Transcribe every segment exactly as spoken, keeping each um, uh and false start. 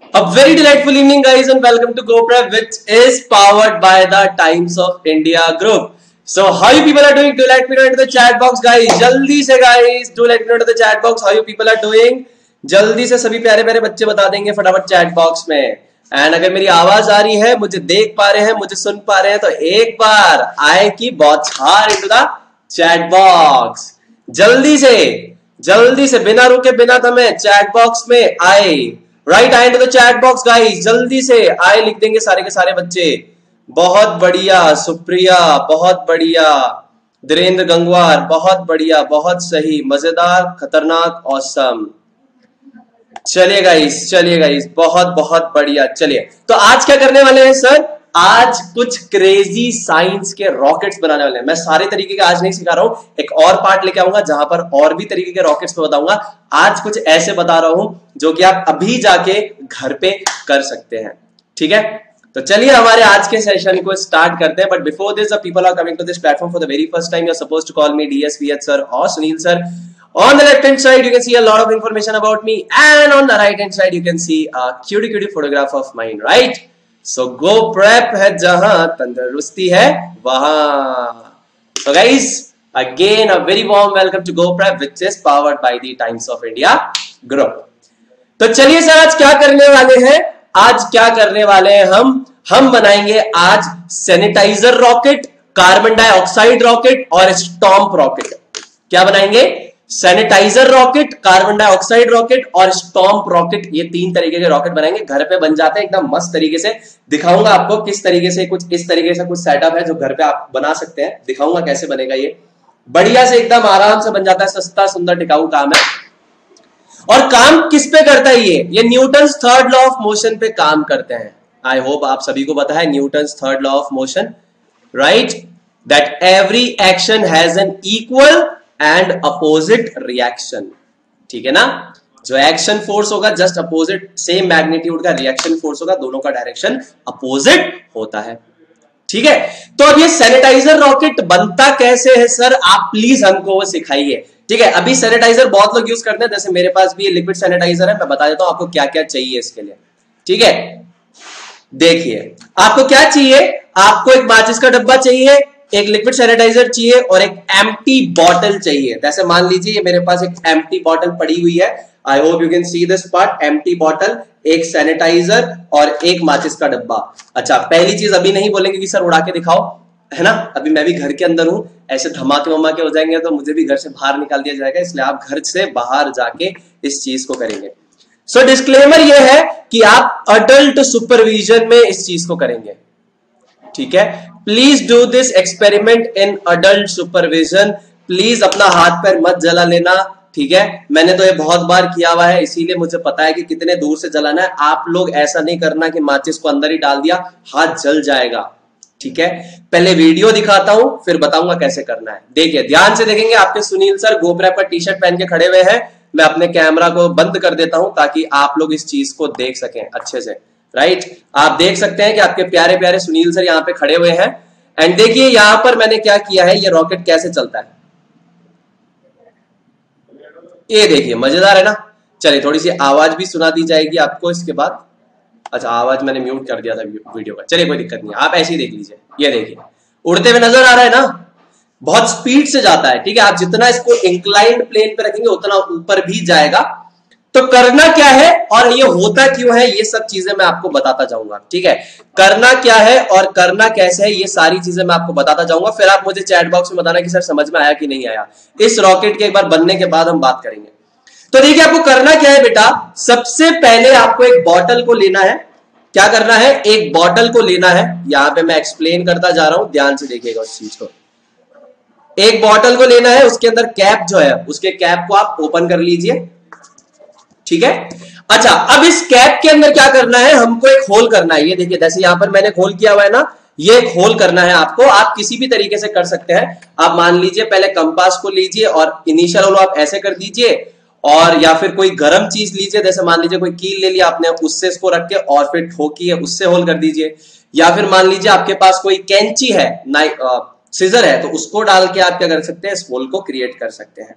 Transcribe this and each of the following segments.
A very delightful evening, guys, and welcome to GoPrep, which is powered by the Times of India Group. So, how you people are doing? Do let me know into the chat box, guys. jaldi se guys, do let me know into the chat box how you people are doing. jaldi se sabhi pyare pyare bacche bata denge फटाफट chat box में. And अगर मेरी आवाज आ रही है, मुझे देख पा रहे हैं, मुझे सुन पा रहे हैं, तो एक बार आए की बौछार इनटू द चैट बॉक्स. जल्दी से जल्दी से बिना रुके बिना थमे चैट बॉक्स में आए. Write I to the chat box guys. जल्दी से आए, लिख देंगे सारे के सारे बच्चे. बहुत बढ़िया सुप्रिया, बहुत बढ़िया धीरेन्द्र गंगवार, बहुत बढ़िया, बहुत सही, मजेदार, खतरनाक, ऑसम. चलिए गाइस, चलिए गाइस, बहुत बहुत बढ़िया. चलिए तो आज क्या करने वाले हैं सर? आज कुछ क्रेजी साइंस के रॉकेट्स बनाने वाले हैं. मैं सारे तरीके के आज नहीं सिखा रहा हूं, एक और पार्ट लेके आऊंगा जहां पर और भी तरीके के रॉकेट्स पे बताऊंगा. आज कुछ ऐसे बता रहा हूं जो कि आप अभी जाके घर पे कर सकते हैं. ठीक है, तो चलिए हमारे आज के सेशन को स्टार्ट करते हैं. But before this the people are coming to this platform for the very first time. You are supposed to call me DSVH sir और Sunil sir. On the left hand side you can see a lot of information about me, and on the right hand side you can see a cutie cutie photograph of mine, right? So GoPrep है जहां तंदुरुस्ती है वहां. So guys, again a very warm welcome to GoPrep, which is powered by the Times of India Group. तो चलिए sir आज क्या करने वाले हैं? आज क्या करने वाले हैं हम? हम बनाएंगे आज sanitiser rocket, carbon dioxide rocket और स्टॉम्प रॉकेट. क्या बनाएंगे? Sanitiser rocket, carbon dioxide rocket और स्टॉम्प रॉकेट. ये तीन तरीके के रॉकेट बनाएंगे. घर पे बन जाते हैं एकदम मस्त तरीके से. दिखाऊंगा आपको किस तरीके से, कुछ इस तरीके से कुछ सेटअप है जो घर पे आप बना सकते हैं. दिखाऊंगा कैसे बनेगा. ये बढ़िया से एकदम आराम से बन जाता है. सस्ता सुंदर टिकाऊ काम है. और काम किस पे करता है ये? ये Newton's third law of motion पे काम करते हैं. आई होप आप सभी को पता है Newton's third law of motion, right? That every action has an equal and opposite reaction. ठीक है ना? जो एक्शन फोर्स होगा जस्ट अपोजिट, सेम मैग्नीट्यूड का रिएक्शन फोर्स होगा, दोनों का डायरेक्शन अपोजिट होता है. ठीक है, तो अब ये सैनिटाइजर रॉकेट बनता कैसे है सर? आप प्लीज हमको वो सिखाइए. ठीक है, अभी सैनिटाइजर बहुत लोग यूज करते हैं, जैसे मेरे पास भी ये लिक्विड सैनिटाइजर है. मैं बता देता हूं आपको क्या क्या चाहिए इसके लिए. ठीक है, देखिए आपको क्या चाहिए. आपको एक माचिस का डब्बा चाहिए, एक लिक्विड सैनिटाइजर चाहिए और एक एम्प्टी बॉटल चाहिए. जैसे मान लीजिए ये मेरे पास एक एम्प्टी बॉटल पड़ी हुई है. I hope you can see this part. Empty bottle, एक सैनिटाइजर और एक माचिस का डब्बा. अच्छा, पहली चीज अभी नहीं बोलेंगे कि सर उड़ा के दिखाओ, है ना? अभी मैं भी घर के अंदर हूं. ऐसे धमाके वमाके हो जाएंगे तो मुझे भी घर से बाहर निकाल दिया जाएगा, इसलिए आप घर से बाहर जाके इस चीज को करेंगे. सो डिस्क्लेमर ये है कि आप अडल्ट सुपरविजन में इस चीज को करेंगे. ठीक है, please do this experiment in adult supervision. Please अपना हाथ पैर मत जला लेना. ठीक है, मैंने तो ये बहुत बार किया हुआ है, इसीलिए मुझे पता है कि कितने दूर से जलाना है. आप लोग ऐसा नहीं करना कि माचिस को अंदर ही डाल दिया, हाथ जल जाएगा. ठीक है, पहले वीडियो दिखाता हूं फिर बताऊंगा कैसे करना है. देखिए, ध्यान से देखेंगे. आपके सुनील सर गोप्रेप का टी शर्ट पहन के खड़े हुए हैं. मैं अपने कैमरा को बंद कर देता हूं ताकि आप लोग इस चीज को देख सकें अच्छे से. Right right? आप देख सकते हैं कि आपके प्यारे प्यारे सुनील सर यहाँ पे खड़े हुए हैं. एंड देखिए यहां पर मैंने क्या किया है, ये रॉकेट कैसे चलता है. ये देखिए, मजेदार है ना? चलिए थोड़ी सी आवाज भी सुना दी जाएगी आपको इसके बाद. अच्छा, आवाज मैंने म्यूट कर दिया था वीडियो का. चलिए कोई दिक्कत नहीं, आप ऐसे ही देख लीजिए. ये देखिए उड़ते हुए नजर आ रहा है ना? बहुत स्पीड से जाता है. ठीक है, आप जितना इसको इंक्लाइंड प्लेन पे रखेंगे उतना ऊपर भी जाएगा. तो करना क्या है और ये होता क्यों है, ये सब चीजें मैं आपको बताता जाऊंगा. ठीक है, करना क्या है और करना कैसे है, ये सारी चीजें मैं आपको बताता जाऊंगा. फिर आप मुझे चैट बॉक्स में बताना कि सर समझ में आया कि नहीं आया. इस रॉकेट के एक बार बनने के बाद हम बात करेंगे. तो देखिए आपको करना क्या है बेटा. सबसे पहले आपको एक बॉटल को लेना है. क्या करना है? एक बॉटल को लेना है. यहां पे मैं एक्सप्लेन करता जा रहा हूं, ध्यान से देखिएगा उस चीज को. एक बॉटल को लेना है, उसके अंदर कैप जो है उसके कैप को आप ओपन कर लीजिए. ठीक है, अच्छा अब इस कैप के अंदर क्या करना है, हमको एक होल करना है. ये देखिए जैसे यहां पर मैंने होल किया हुआ है ना, ये एक होल करना है आपको. आप किसी भी तरीके से कर सकते हैं. आप मान लीजिए पहले कंपास को लीजिए और इनिशियल होल आप ऐसे कर दीजिए, और या फिर कोई गर्म चीज लीजिए, जैसे मान लीजिए कोई कील ले लिया आपने, उससे इसको रख के और फिर ठोकिए, उससे होल कर दीजिए. या फिर मान लीजिए आपके पास कोई कैंची है, सिजर है, तो उसको डाल के आप क्या कर सकते हैं, इस होल को क्रिएट कर सकते हैं.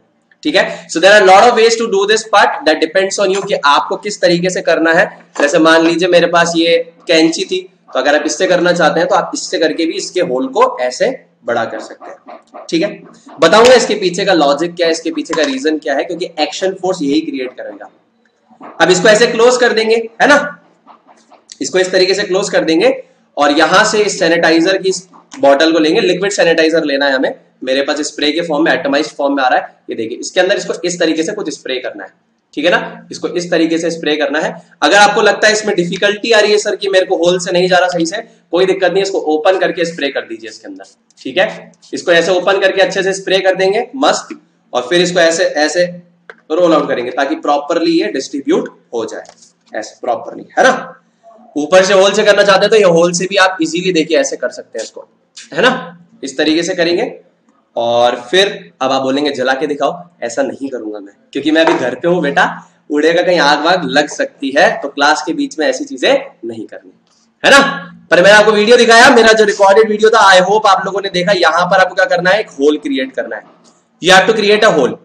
ठीक है। So there are lot of ways to do this part, that depends on you कि आपको किस तरीके से करना है। जैसे मान लीजिए मेरे पास ये कैंची थी, तो अगर आप इससे करना चाहते हैं तो आप इससे करके भी इसके होल को ऐसे बड़ा कर सकते हैं, ठीक है। बताऊंगा इसके पीछे का लॉजिक क्या है, इसके पीछे का रीजन क्या है, क्योंकि एक्शन फोर्स यही क्रिएट करेगा। अब इसको ऐसे क्लोज कर देंगे, है ना, इसको इस तरीके से क्लोज कर देंगे और यहां से इस सैनिटाइजर की बॉटल को लेंगे, लिक्विड सैनिटाइजर लेना है हमें, मेरे पास स्प्रे के फॉर्म में, एटमाइज्ड फॉर्म में आ रहा है, ये देखिए, इसके अंदर इसको इस तरीके से कुछ स्प्रे करना है, ठीक है ना, इसको इस तरीके से स्प्रे करना है। अगर आपको लगता है इसमें डिफिकल्टी आ रही है सर कि मेरे को होल से नहीं जा रहा सही से, कोई दिक्कत नहीं, इसको ओपन करके स्प्रे कर दीजिए इसके अंदर, ठीक है। इसको ऐसे ओपन करके अच्छे से स्प्रे कर देंगे, मस्त, और फिर इसको ऐसे ऐसे रोल आउट करेंगे ताकि प्रॉपरली ये डिस्ट्रीब्यूट हो जाए, ऐसे प्रॉपरली, है ना। ऊपर से होल से करना चाहते हैं तो ये होल से भी आप इजीली देखिए ऐसे कर सकते हैं इसको, है ना, इस तरीके से करेंगे। और फिर अब आप बोलेंगे जला के दिखाओ, ऐसा नहीं करूंगा मैं, क्योंकि मैं अभी घर पे हूं बेटा, उड़ेगा कहीं आग वाग लग सकती है, तो क्लास के बीच में ऐसी चीजें नहीं करनी, है ना। पर मैंने आपको वीडियो दिखाया, मेरा जो रिकॉर्डेड वीडियो था, आई होप आप लोगों ने देखा। यहां पर आपको क्या करना है, एक होल क्रिएट करना है, you have to create a hole.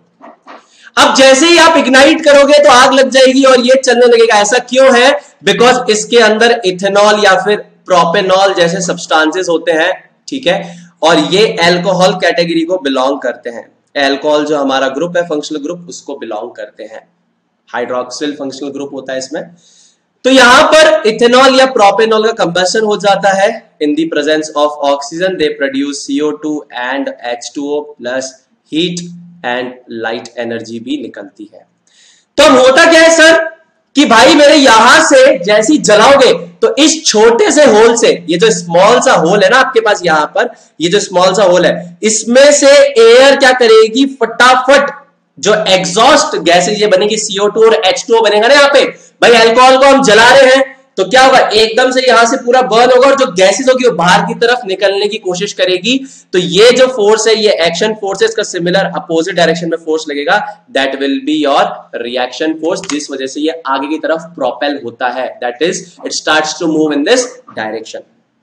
अब जैसे ही आप इग्नाइट करोगे तो आग लग जाएगी और ये चलने लगेगा। ऐसा क्यों है, बिकॉज इसके अंदर इथेनॉल या फिर प्रोपेनॉल जैसे सब्सटेंसेस होते हैं, ठीक है, और ये अल्कोहल कैटेगरी को बिलोंग करते हैं। अल्कोहल जो हमारा ग्रुप है, फंक्शनल ग्रुप, उसको बिलोंग करते हैं। हाइड्रोक्सिल फंक्शनल ग्रुप होता है इसमें। तो यहां पर इथेनॉल या प्रोपेनॉल का कंबशन हो जाता है in the presence of oxygen, they produce C O two and H two O plus heat and light energy भी निकलती है। तो होता क्या है सर कि भाई मेरे यहां से जैसी जलाओगे तो इस छोटे से होल से, ये जो स्मॉल सा होल है ना आपके पास यहां पर, ये जो स्मॉल सा होल है, इसमें से एयर क्या करेगी, फटाफट जो एग्जॉस्ट गैसेज ये बनेगी, सी ओ टू और एच टू ओ बनेगा ना यहाँ पे। भाई अल्कोहल को हम जला रहे हैं तो क्या होगा, एकदम से यहां से पूरा बर्न होगा और जो गैसेज होगी वो बाहर की तरफ निकलने की कोशिश करेगी। तो ये जो फोर्स है, ये एक्शन फोर्स है, इसका सिमिलर अपोजिट डायरेक्शन में फोर्स लगेगा, that will be your reaction force, जिस वजह से ये आगे की तरफ प्रोपेल होता है, that is it starts to move in this direction.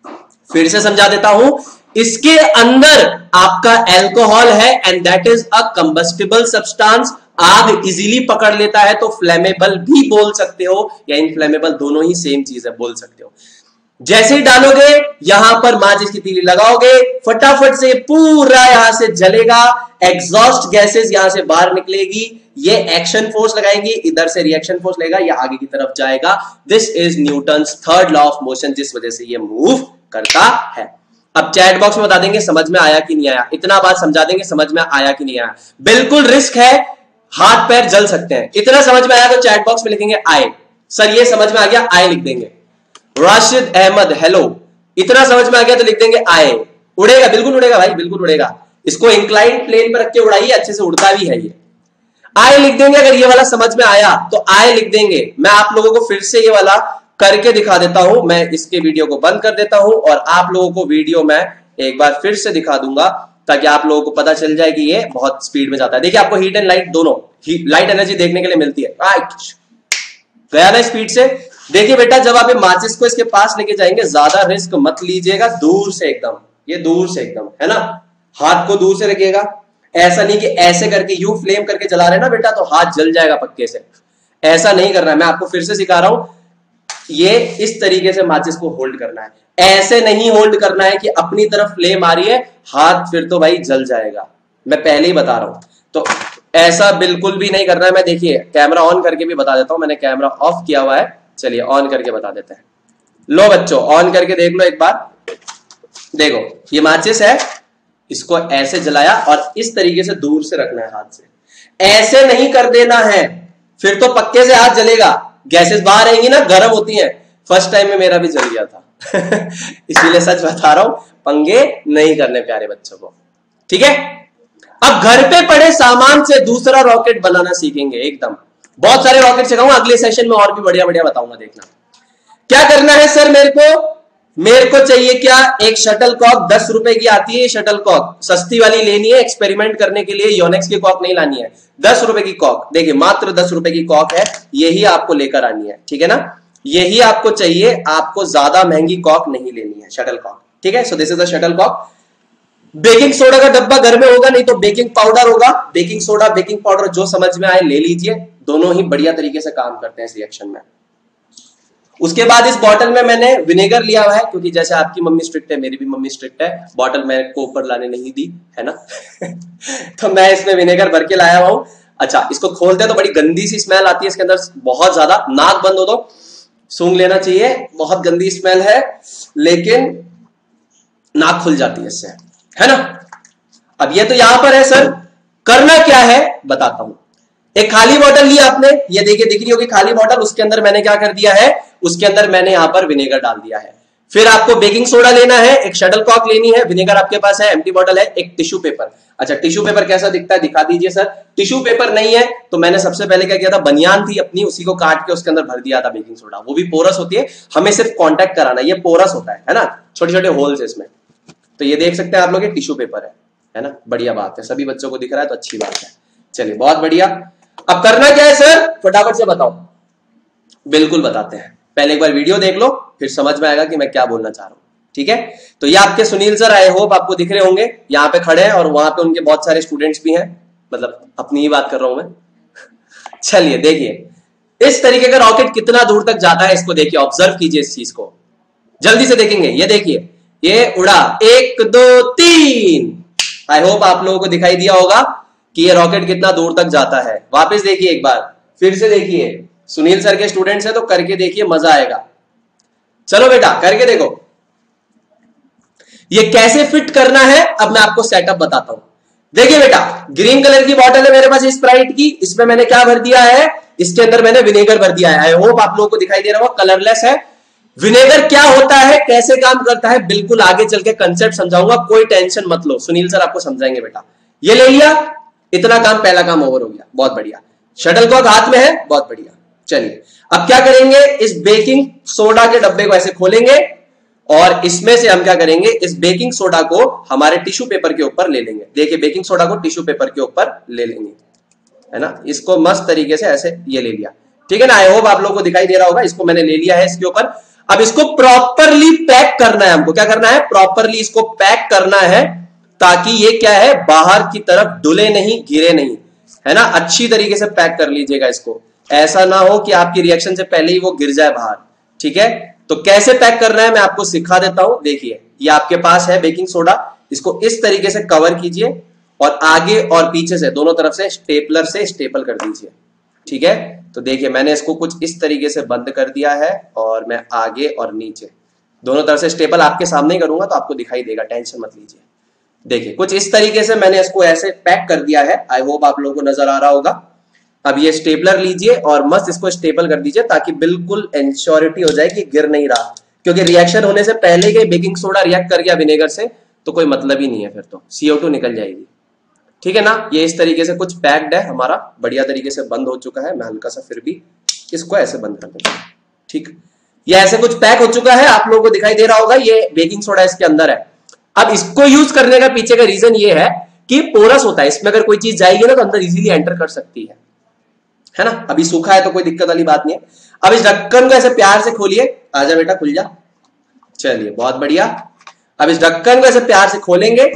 फिर से समझा देता हूं, इसके अंदर आपका अल्कोहल है and that is a combustible substance. आग इजीली पकड़ लेता है, तो फ्लेमेबल भी बोल सकते हो या इनफ्लेमेबल, दोनों ही सेम चीज है, बोल सकते हो। जैसे ही डालोगे यहां पर माचिस की तीली लगाओगे, फटाफट से पूरा यहां से जलेगा, एग्जॉस्ट गैसेस यहां से बाहर निकलेगी, ये एक्शन फोर्स लगाएंगी, इधर से रिएक्शन फोर्स लगेगा, ये आगे की तरफ जाएगा। This is Newton's third law of motion, जिस वजह से ये मूव करता है। अब चैट बॉक्स में बता देंगे समझ में आया कि नहीं आया, इतना बात समझा देंगे समझ में आया कि नहीं आया। बिल्कुल रिस्क है, हाथ पैर जल सकते हैं। इतना समझ में आया तो चैट बॉक्स में लिखेंगे आए, सर ये समझ में आ गया, आए लिख देंगे। राशिद अहमद हेलो, इतना समझ में आ गया तो लिख देंगे आए। उड़ेगा, बिल्कुल उड़ेगा भाई, बिल्कुल उड़ेगा। इसको इंक्लाइंड प्लेन पर रख के उड़ाइए, अच्छे से उड़ता भी है ये। आए लिख देंगे अगर ये वाला समझ में आया तो आए लिख देंगे। मैं आप लोगों को फिर से ये वाला करके दिखा देता हूं, मैं इसके वीडियो को बंद कर देता हूं और आप लोगों को वीडियो मैं एक बार फिर से दिखा दूंगा ताकि आप लोगों को पता चल जाए कि ये बहुत स्पीड में जाता है। देखिए आपको हीट एंड लाइट दोनों, लाइट एनर्जी देखने के लिए मिलती है, राइट, गया ना स्पीड से। देखिए बेटा, जब आप ये माचिस को इसके पास लेके जाएंगे, ज्यादा रिस्क मत लीजिएगा, दूर से एकदम, ये दूर से एकदम, है ना, हाथ को दूर से रखिएगा। ऐसा नहीं कि ऐसे करके यू फ्लेम करके जला रहे ना बेटा तो हाथ जल जाएगा पक्के से, ऐसा नहीं करना है। मैं आपको फिर से सिखा रहा हूं, ये इस तरीके से माचिस को होल्ड करना है, ऐसे नहीं होल्ड करना है कि अपनी तरफ फ्लेम आ रही है, हाथ फिर तो भाई जल जाएगा, मैं पहले ही बता रहा हूं। तो ऐसा बिल्कुल भी नहीं करना है। मैं देखिए कैमरा ऑन करके भी बता देता हूं, मैंने कैमरा ऑफ किया हुआ है, चलिए ऑन करके बता देते हैं। लो बच्चों ऑन करके देख लो एक बार, देखो ये माचिस है, इसको ऐसे जलाया और इस तरीके से दूर से रखना है हाथ से, ऐसे नहीं कर देना है, फिर तो पक्के से हाथ जलेगा, गैसेस बाहर आएंगी ना, गर्म होती हैं। फर्स्ट टाइम में मेरा भी जल गया था इसीलिए सच बता रहा हूं, पंगे नहीं करने प्यारे बच्चों को, ठीक है। अब घर पे पड़े सामान से दूसरा रॉकेट बनाना सीखेंगे एकदम, बहुत सारे रॉकेट सिखाऊंगा अगले सेशन में, और भी बढ़िया बढ़िया बताऊंगा, देखना क्या करना है। सर मेरे को मेरे को चाहिए क्या, एक शटल कॉक दस रुपए की आती है, शटल कॉक सस्ती वाली लेनी है, एक्सपेरिमेंट करने के लिए योनेक्स की कॉक नहीं लानी है, दस रुपए की कॉक, देखिए मात्र दस रुपए की कॉक है, यही आपको लेकर आनी है, ठीक है ना, यही आपको चाहिए, आपको ज्यादा महंगी कॉक नहीं लेनी है, शटल कॉक, ठीक है। So this is the shuttlecock. Baking soda का डब्बा घर में होगा, नहीं तो बेकिंग पाउडर होगा। बेकिंग सोडा बेकिंग पाउडर जो समझ में आए ले लीजिए, दोनों ही बढ़िया तरीके से काम करते हैं इस रिएक्शन में। उसके बाद इस बॉटल में मैंने विनेगर लिया हुआ है, क्योंकि जैसे आपकी मम्मी स्ट्रिक्ट है मेरी भी मम्मी स्ट्रिक्ट है, बॉटल मैंने को ऊपर लाने नहीं दी है ना तो मैं इसमें विनेगर भर के लाया हुआ हूं। अच्छा, इसको खोलते हैं तो बड़ी गंदी सी स्मेल आती है इसके अंदर, बहुत ज्यादा। नाक बंद हो तो सूंघ लेना चाहिए, बहुत गंदी स्मेल है, लेकिन नाक खुल जाती है इससे, है ना। अब ये तो यहां पर है सर, करना क्या है बताता हूं। एक खाली बोतल ली आपने, ये देखिए दिख रही होगी खाली बोतल, उसके अंदर मैंने क्या कर दिया है, उसके अंदर मैंने यहां पर विनेगर डाल दिया है। फिर आपको बेकिंग सोडा लेना है, एक शटल कॉक लेनी है, विनेगर आपके पास है, एम्प्टी बॉटल है, एक टिश्यू पेपर। अच्छा, टिश्यू पेपर कैसा दिखता है दिखा दीजिए सर। टिश्यू पेपर नहीं है तो मैंने सबसे पहले क्या किया था, बनियान थी अपनी, उसी को काट के उसके अंदर भर दिया था बेकिंग सोडा। वो भी पोरस होती है, हमें सिर्फ कांटेक्ट कराना, ये पोरस होता है, है ना, छोटे छोटे होल्स है इसमें। तो ये देख सकते हैं आप लोग, ये टिश्यू पेपर है, है ना, बढ़िया बात है, सभी बच्चों को दिख रहा है तो अच्छी बात है। चलिए बहुत बढ़िया। अब करना क्या है सर, फटाफट से बताओ। बिल्कुल बताते हैं, पहले एक बार वीडियो देख लो, फिर समझ में आएगा कि मैं क्या बोलना चाह रहा हूं, ठीक है। तो ये आपके सुनील सर, आई होप आपको दिख रहे होंगे, यहाँ पे खड़े हैं और वहां पे उनके बहुत सारे स्टूडेंट्स भी हैं, मतलब अपनी ही बात कर रहा हूं मैं चलिए देखिए इस तरीके का रॉकेट कितना दूर तक जाता है, इसको देखिए, ऑब्जर्व कीजिए इस चीज को, जल्दी से देखेंगे। ये देखिए, ये उड़ा, एक दो तीन। आई होप आप लोगों को दिखाई दिया होगा कि ये रॉकेट कितना दूर तक जाता है। वापस देखिए एक बार, फिर से देखिए, सुनील सर के स्टूडेंट्स हैं तो करके देखिए, मजा आएगा। चलो बेटा करके देखो, ये कैसे फिट करना है अब मैं आपको सेटअप बताता हूं। देखिए बेटा, ग्रीन कलर की बॉटल है मेरे पास स्प्राइट की, इसमें मैंने क्या भर दिया है, इसके अंदर मैंने विनेगर भर दिया है। आई होप आप लोगों को दिखाई दे रहा होगा, कलरलेस है। विनेगर क्या होता है, कैसे काम करता है, बिल्कुल आगे चल के कंसेप्ट समझाऊंगा, कोई टेंशन मत लो, सुनील सर आपको समझाएंगे बेटा। ये ले लिया, इतना काम, पहला काम ओवर हो गया, बहुत बढ़िया। शटल कॉक हाथ में है, बहुत बढ़िया। चलिए अब क्या करेंगे, इस बेकिंग सोडा के डब्बे को ऐसे खोलेंगे और इसमें से हम क्या करेंगे, इस बेकिंग सोडा को हमारे टिश्यू पेपर के ऊपर ले लेंगे। देखिए बेकिंग सोडा को टिश्यू पेपर के ऊपर ले लेंगे, है ना, इसको मस्त तरीके से ऐसे ये ले लिया, ठीक है ना। आई होप आप लोगों को दिखाई दे रहा होगा, इसको मैंने ले लिया है इसके ऊपर। अब इसको प्रॉपरली पैक करना है हमको, क्या करना है, प्रॉपरली इसको पैक करना है, ताकि ये क्या है, बाहर की तरफ डुले नहीं, गिरे नहीं, है ना। अच्छी तरीके से पैक कर लीजिएगा इसको, ऐसा ना हो कि आपकी रिएक्शन से पहले ही वो गिर जाए बाहर, ठीक है। तो कैसे पैक करना है मैं आपको सिखा देता हूं। देखिए ये आपके पास है बेकिंग सोडा, इसको इस तरीके से कवर कीजिए और आगे और पीछे से दोनों तरफ से स्टेपलर से स्टेपल कर दीजिए, ठीक है। तो देखिए मैंने इसको कुछ इस तरीके से बंद कर दिया है और मैं आगे और नीचे दोनों तरफ से स्टेपल आपके सामने ही करूंगा तो आपको दिखाई देगा, टेंशन मत लीजिए। देखिए कुछ इस तरीके से मैंने इसको ऐसे पैक कर दिया है, आई होप आप लोगों को नजर आ रहा होगा। अब ये स्टेपलर लीजिए और मस्त इसको स्टेपल कर दीजिए, ताकि बिल्कुल इंश्योरिटी हो जाए कि गिर नहीं रहा, क्योंकि रिएक्शन होने से पहले ही बेकिंग सोडा रिएक्ट कर गया विनेगर से तो कोई मतलब ही नहीं है, फिर तो सी ओ टू निकल जाएगी, ठीक है ना। ये इस तरीके से कुछ पैक्ड है हमारा, बढ़िया तरीके से बंद हो चुका है। मैं हल्का सा फिर भी इसको ऐसे बंद कर दूंगा, ठीक। ये ऐसे कुछ पैक हो चुका है, आप लोगों को दिखाई दे रहा होगा, ये बेकिंग सोडा इसके अंदर है। अब इसको यूज करने का पीछे का रीजन ये है कि पोरस होता है, इसमें अगर कोई चीज जाएगी ना तो अंदर इजीली एंटर कर सकती है, है ना। अभी सूखा है तो कोई दिक्कत वाली बात नहीं है। अब इस ढक्कन को ऐसे प्यार से खोलिए, आजा बेटा खुल जा, चलिए बहुत बढ़िया। अब इस ढक्कन को ऐसे प्यार से खोलेंगे,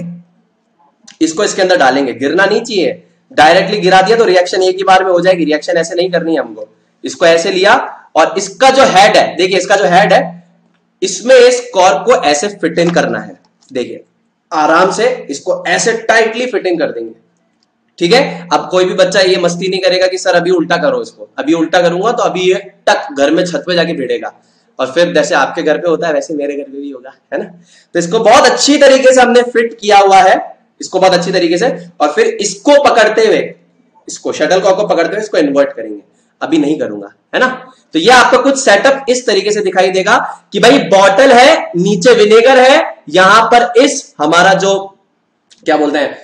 इसको इसके अंदर डालेंगे, गिरना नहीं चाहिए, डायरेक्टली गिरा दिया तो रिएक्शन एक ही बार में हो जाएगी, रिएक्शन ऐसे नहीं करनी है हमको। इसको ऐसे लिया और इसका जो हेड है, देखिए इसका जो हेड है, इसमें इस कॉर्क को ऐसे फिट इन करना है। देखिए आराम से इसको ऐसे टाइटली फिटिंग कर देंगे, ठीक है। अब कोई भी बच्चा ये मस्ती नहीं करेगा कि सर अभी उल्टा करो इसको, अभी उल्टा करूंगा तो अभी ये टक घर में छत पे जाके भिड़ेगा, और फिर जैसे आपके घर पे होता है वैसे मेरे घर पे भी होगा, है ना। तो इसको बहुत अच्छी तरीके से हमने फिट किया हुआ है, इसको बहुत अच्छी तरीके से, और फिर इसको पकड़ते हुए, इसको शटल कॉक को पकड़ते हुए इसको इन्वर्ट करेंगे। अभी नहीं करूंगा, है ना। तो ये आपका कुछ सेटअप इस तरीके से दिखाई देगा कि भाई बॉटल है, नीचे विनेगर है, यहां पर इस हमारा जो क्या बोलते हैं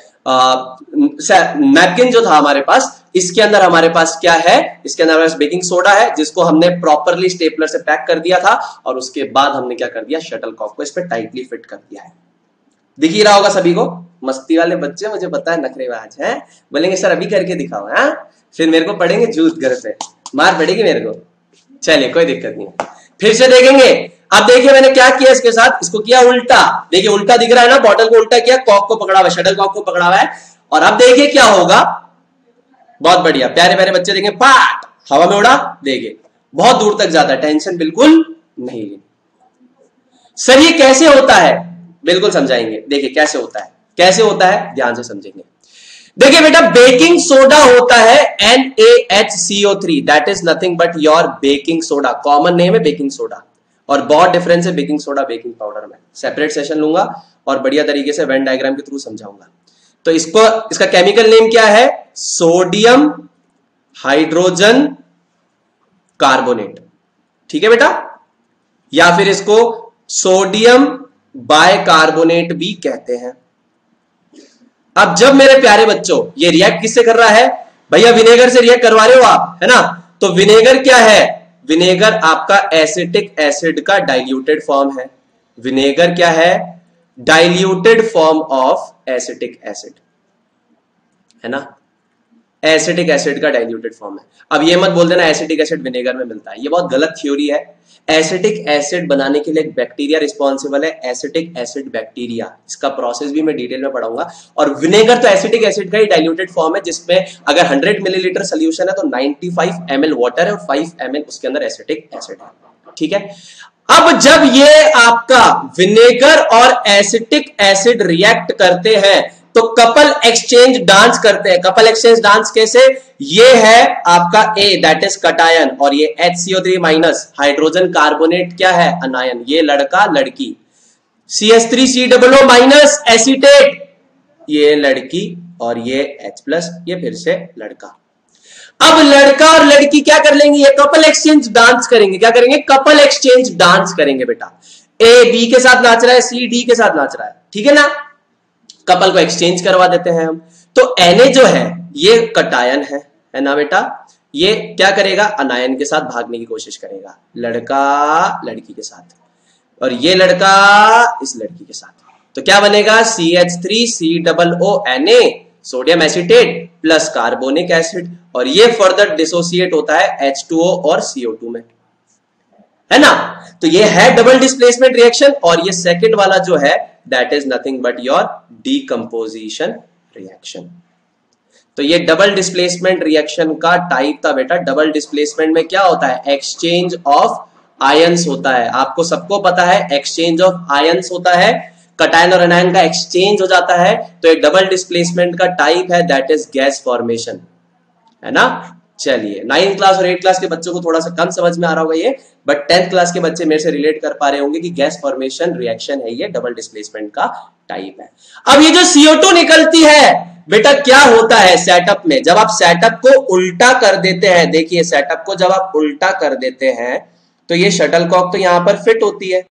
नैपकिन जो था हमारे पास, इसके अंदर हमारे पास क्या है, इसके अंदर हमारे पास बेकिंग सोडा है, जिसको हमने प्रॉपरली स्टेपलर से पैक कर दिया था, और उसके बाद हमने क्या कर दिया, शटल कॉक को इस पे टाइटली फिट कर दिया है। दिख ही रहा होगा सभी को। मस्ती वाले बच्चे मुझे पता है नखरेबाज हैं, बोलेंगे सर अभी करके दिखाओ, हाँ फिर मेरे को पड़ेंगे जूत घर पे, मार पड़ेगी मेरे को। चलिए कोई दिक्कत नहीं है, फिर से देखेंगे। अब देखिए मैंने क्या किया इसके साथ, इसको किया उल्टा। देखिए उल्टा दिख रहा है ना, बॉटल को उल्टा किया, कॉक को पकड़ा हुआ, शटल कॉक को पकड़ा हुआ है। और अब देखिए क्या होगा, बहुत बढ़िया, प्यारे प्यारे बच्चे देखें, पाट हवा में उड़ा, देखिए बहुत दूर तक जाता है, टेंशन बिल्कुल नहीं लेनी। सर ये कैसे होता है, बिल्कुल समझाएंगे, देखिए कैसे होता है, कैसे होता है ध्यान से समझेंगे। देखिए बेटा बेकिंग सोडा होता है N A H C O three, that is nothing but your baking soda, common name है बेकिंग सोडा। और बहुत डिफरेंस है बेकिंग सोडा बेकिंग पाउडर में, सेपरेट सेशन लूंगा और बढ़िया तरीके से वेन डायग्राम के थ्रू समझाऊंगा। तो इसको, इसका केमिकल नेम क्या है, सोडियम हाइड्रोजन कार्बोनेट, ठीक है बेटा, या फिर इसको सोडियम बाइकार्बोनेट भी कहते हैं। अब जब मेरे प्यारे बच्चों ये रिएक्ट किससे कर रहा है, भैया विनेगर से रिएक्ट करवा रहे हो आप, है ना। तो विनेगर क्या है, विनेगर आपका एसिटिक एसिड का डाइल्यूटेड फॉर्म है। विनेगर क्या है, diluted form of acetic acid, है ना, एसिटिक एसिड का डाइल्यूटेड फॉर्म है। अब ये मत बोल देना एसिटिक एसिड विनेगर में मिलता है, ये बहुत गलत थ्योरी है। एसिटिक एसिड बनाने के लिए एक बैक्टीरिया रिस्पॉन्सिबल है, एसिटिक एसिड बैक्टीरिया, इसका प्रोसेस भी मैं डिटेल में पढ़ाऊंगा। और विनेगर तो एसिटिक एसिड का ही डाइल्यूटेड फॉर्म है, जिसमें अगर हंड्रेड मिलीलीटर सोल्यूशन है तो पचानवे एम एल वाटर है और पाँच एम एल उसके अंदर एसिटिक एसिड है, ठीक है। अब जब ये आपका विनेगर और एसिटिक एसिड रिएक्ट करते हैं तो कपल एक्सचेंज डांस करते हैं। कपल एक्सचेंज डांस कैसे, ये है आपका A दैट इज कटायन, और ये H C O three minus hydrogen carbonate क्या है, अनायन, ये लड़का लड़की, C H three C double O minus acetate, ये लड़की, और ये H प्लस, ये फिर से लड़का। अब लड़का और लड़की क्या कर लेंगे, ये कपल एक्सचेंज डांस करेंगे। क्या करेंगे, कपल एक्सचेंज डांस करेंगे बेटा। ए बी के साथ नाच रहा है, सी डी के साथ नाच रहा है, ठीक है ना, कपल को एक्सचेंज करवा देते हैं हम। तो Na जो है ये कटायन है, है ना बेटा, ये क्या करेगा, अनायन के साथ भागने की कोशिश करेगा, लड़का लड़की के साथ, और ये लड़का इस लड़की के साथ। तो क्या बनेगा, C H three C double O N A, sodium acetate plus carbonic acid, और ये फर्दर डिसोसिएट होता है एच टू ओ और सी ओ टू में, है ना। तो ये है डबल डिस्प्लेसमेंट रिएक्शन, और ये सेकंड वाला जो है that is nothing but your decomposition reaction. तो ये डबल डिस्प्लेसमेंट रिएक्शन का टाइप था बेटा। डबल डिस्प्लेसमेंट में क्या होता है, एक्सचेंज ऑफ आयंस होता है, आपको सबको पता है एक्सचेंज ऑफ आयंस होता है, कटायन और एनायन का एक्सचेंज हो जाता है। तो एक डबल डिस्प्लेसमेंट का टाइप है दैट इज गैस फॉर्मेशन, है ना। चलिए नाइन्थ क्लास और एट क्लास के बच्चों को थोड़ा सा कम समझ में आ रहा होगा ये, बट टेंथ क्लास के बच्चे मेरे से रिलेट कर पा रहे होंगे कि गैस फॉर्मेशन रिएक्शन है, ये डबल डिस्प्लेसमेंट का टाइप है। अब ये जो सी ओ टू निकलती है बेटा, क्या होता है सेटअप में, जब आप सेटअप को उल्टा कर देते हैं, देखिए सेटअप को जब आप उल्टा कर देते हैं तो ये शटलकॉक तो यहां पर फिट होती है,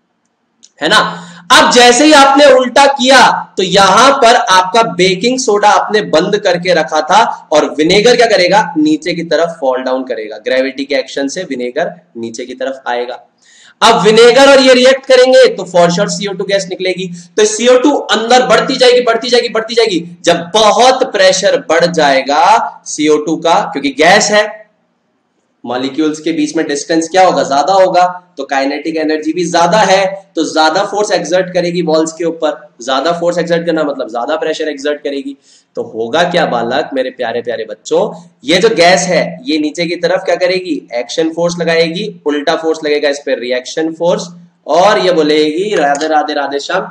है ना। अब जैसे ही आपने उल्टा किया तो यहां पर आपका बेकिंग सोडा आपने बंद करके रखा था, और विनेगर क्या करेगा, नीचे की तरफ फॉल डाउन करेगा, ग्रेविटी के एक्शन से विनेगर नीचे की तरफ आएगा। अब विनेगर और ये रिएक्ट करेंगे तो for sure C O two gas निकलेगी। तो सी ओ टू अंदर बढ़ती जाएगी बढ़ती जाएगी बढ़ती जाएगी, जब बहुत प्रेशर बढ़ जाएगा सी ओ टू का, क्योंकि गैस है, मॉलिक्यूल्स के बीच में डिस्टेंस क्या होगा, ज्यादा होगा, तो काइनेटिक एनर्जी भी ज्यादा है, तो ज्यादा फोर्स एक्सर्ट करेगी वॉल्स के ऊपर। ज्यादा फोर्स एक्सर्ट करना मतलब ज्यादा प्रेशर एक्सर्ट करेगी। तो होगा क्या बालक, मेरे प्यारे प्यारे बच्चों, ये जो गैस है ये नीचे की तरफ क्या करेगी, एक्शन फोर्स लगाएगी, उल्टा फोर्स लगेगा इस पर रिएक्शन फोर्स, और ये बोलेगी राधे राधे राधे श्याम,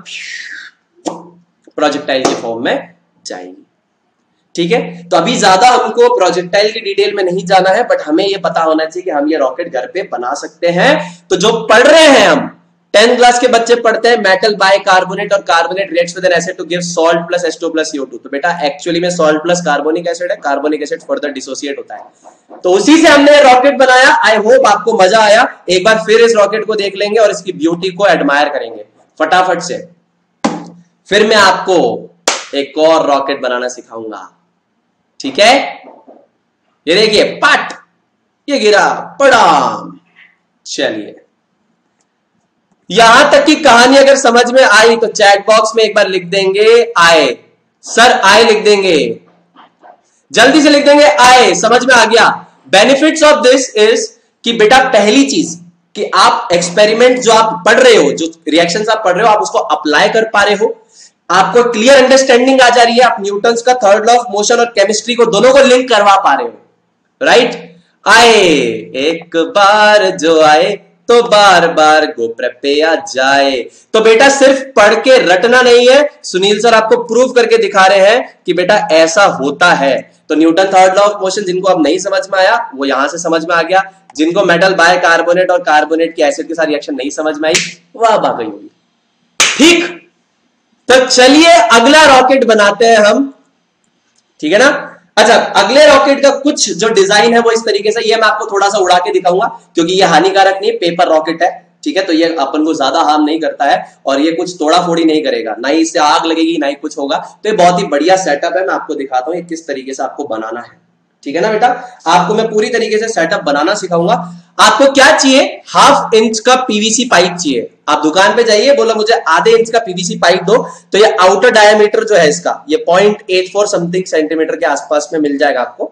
प्रोजेक्टाइल के फॉर्म में जाएंगी, ठीक है। तो अभी ज्यादा हमको प्रोजेक्टाइल की डिटेल में नहीं जाना है, बट हमें ये पता होना चाहिए कि हम ये रॉकेट घर पे बना सकते हैं। तो जो पढ़ रहे हैं हम, टेंथ क्लास के बच्चे पढ़ते हैं मेटल बाइकार्बोनेट और carbonate reacts with an acid to give salt plus H two plus C O two. तो बेटा एक्चुअली में सॉल्ट प्लस कार्बोनिक एसिड है, कार्बोनिक एसिड फर्दर डिसोसिएट होता है। तो उसी से हमने रॉकेट बनाया। आई होप आपको मजा आया। एक बार फिर इस रॉकेट को देख लेंगे और इसकी ब्यूटी को एडमायर करेंगे फटाफट से। फिर मैं आपको एक और रॉकेट बनाना सिखाऊंगा, ठीक है। ये देखिए पट, ये गिरा पड़ाम। चलिए यहां तक की कहानी अगर समझ में आई तो चैट बॉक्स में एक बार लिख देंगे आए, सर आए लिख देंगे, जल्दी से लिख देंगे आए, समझ में आ गया। बेनिफिट्स ऑफ दिस इज कि बेटा पहली चीज कि आप एक्सपेरिमेंट जो आप पढ़ रहे हो, जो रिएक्शंस आप पढ़ रहे हो, आप उसको अप्लाई कर पा रहे हो, आपको क्लियर अंडरस्टैंडिंग आ जा रही है, आप न्यूटन्स का थर्ड लॉ ऑफ मोशन और केमिस्ट्री को दोनों को लिंक करवा पा रहे हो, राइट। आए एक बार जो आए तो बार बार गोप्रेप पे आ जाए। तो बेटा सिर्फ पढ़ के रटना नहीं है, सुनील सर आपको प्रूव करके दिखा रहे हैं कि बेटा ऐसा होता है। तो Newton third law of motion जिनको अब नहीं समझ में आया वो यहां से समझ में आ गया, जिनको मेटल बाय कार्बोनेट और कार्बोनेट की एसिड के साथ रिएक्शन नहीं समझ में आई वह आ गई होगी, ठीक। तो चलिए अगला रॉकेट बनाते हैं हम, ठीक है ना। अच्छा, अगले रॉकेट का कुछ जो डिजाइन है वो इस तरीके से, ये मैं आपको थोड़ा सा उड़ा के दिखाऊंगा क्योंकि ये हानिकारक नहीं, पेपर रॉकेट है, ठीक है। तो ये अपन को ज्यादा हार्म नहीं करता है और ये कुछ तोड़ा फोड़ी नहीं करेगा, ना ही इससे आग लगेगी ना ही कुछ होगा। तो ये बहुत ही बढ़िया सेटअप है, मैं आपको दिखाता हूं ये किस तरीके से आपको बनाना है, ठीक है ना बेटा। आपको मैं पूरी तरीके से सेटअप बनाना सिखाऊंगा। आपको क्या चाहिए, हाफ इंच का पीवीसी पाइप चाहिए। आप दुकान पे जाइए, बोलो मुझे आधे इंच का पीवीसी पाइप दो, तो ये आउटर डायमीटर जो है इसका ये point eight four something centimetre के आसपास में मिल जाएगा आपको,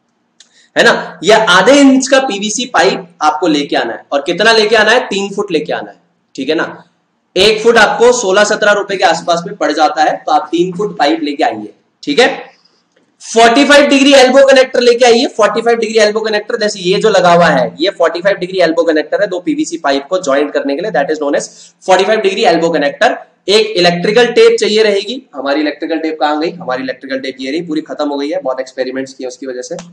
है ना। ये आधे इंच का पीवीसी पाइप आपको लेके आना है, और कितना लेके आना है, तीन फुट लेके आना है, ठीक है ना। एक फुट आपको सोलह सत्रह रुपए के आसपास में पड़ जाता है, तो आप तीन फुट पाइप लेके आइए, ठीक है। पैंतालीस डिग्री एल्बो कनेक्टर लेके आइए, पैंतालीस डिग्री एल्बो कनेक्टर, जैसे ये जो लगा हुआ है ये पैंतालीस डिग्री एल्बो कनेक्टर है, दो पीवीसी पाइप को ज्वाइंट करने के लिए, दैट इज नोन एज पैंतालीस डिग्री एल्बो कनेक्टर। एक इलेक्ट्रिकल टेप चाहिए रहेगी, हमारी इलेक्ट्रिकल टेप कहां गई, हमारी इलेक्ट्रिकल टेप ये रही, पूरी खत्म हो गई है, बहुत एक्सपेरिमेंट्स किए उसकी वजह से।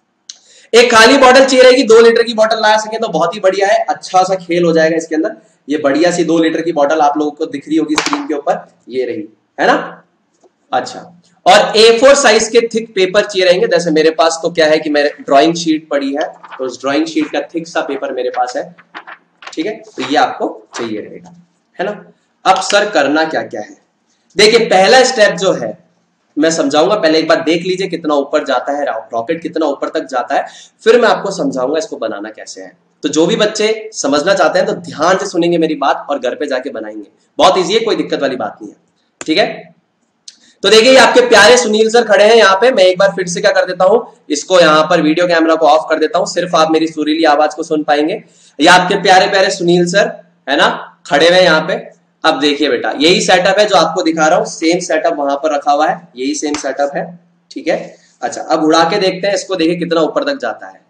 एक खाली बॉटल चाहिए रहेगी, दो लीटर की बॉटल ला सके तो बहुत ही बढ़िया है, अच्छा सा खेल हो जाएगा इसके अंदर। ये बढ़िया सी दो लीटर की बॉटल आप लोगों को दिख रही होगी स्क्रीन के ऊपर, ये रही, है ना। अच्छा, और ए फोर साइज के थिक पेपर चाहिए रहेंगे, जैसे मेरे पास तो क्या है कि मेरे ड्राइंग शीट पड़ी है, तो उस ड्राइंग शीट का थिक सा पेपर मेरे पास है, ठीक है। तो ये आपको चाहिए रहेगा, है ना। अब सर करना क्या क्या है, देखिए पहला स्टेप जो है मैं समझाऊंगा, पहले एक बार देख लीजिए कितना ऊपर जाता है रॉकेट, कितना ऊपर तक जाता है, फिर मैं आपको समझाऊंगा इसको बनाना कैसे है। तो जो भी बच्चे समझना चाहते हैं तो ध्यान से सुनेंगे मेरी बात और घर पे जाके बनाएंगे, बहुत ईजी है, कोई दिक्कत वाली बात नहीं है, ठीक है। तो देखिए आपके प्यारे सुनील सर खड़े हैं यहाँ पे, मैं एक बार फिर से क्या कर देता हूं, इसको यहाँ पर वीडियो कैमरा को ऑफ कर देता हूं, सिर्फ आप मेरी सुरीली आवाज को सुन पाएंगे। ये आपके प्यारे प्यारे सुनील सर है ना, खड़े हुए यहाँ पे। अब देखिए बेटा यही सेटअप है जो आपको दिखा रहा हूं, सेम सेटअप वहां पर रखा हुआ है, यही सेम सेटअप है, ठीक है। अच्छा, अब उड़ा के देखते हैं इसको, देखिए कितना ऊपर तक जाता है।